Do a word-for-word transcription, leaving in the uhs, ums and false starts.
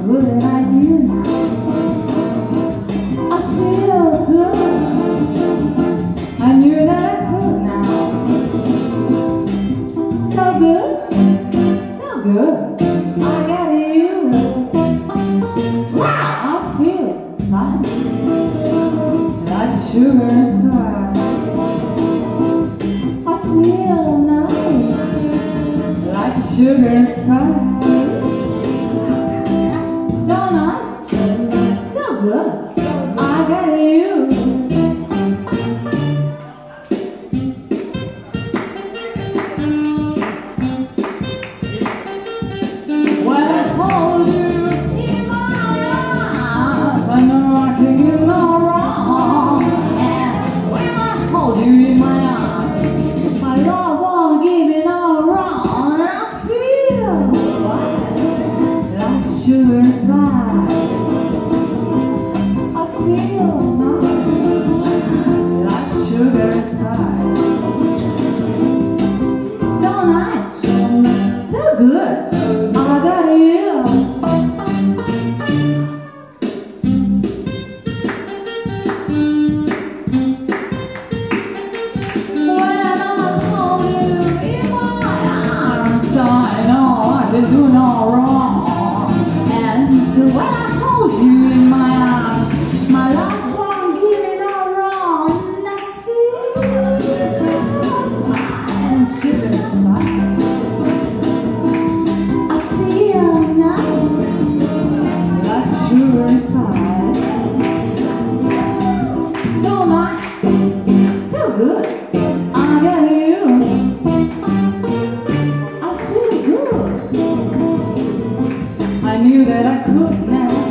good, I knew. I feel good. I knew that I could now. So good, so good. I got you. Wow, I feel fine, like sugar and spice. I feel nice, like sugar and spice. So nice, so good. I got you. When I hold you in my arms, I know I can get no wrong. And when I hold you in my arms, my love won't give me no wrong. And I feel like sugar and spice. I feel nice, like sugar and spice. So nice, so good. I got you. When I hold you in my arms, I know I can do no wrong. And when I hold you in my arms, my love won't give me no wrong. I feel like sugar and spice. I feel nice, like sugar and spice. So nice, so good. I got you. I feel good. I knew that I could now.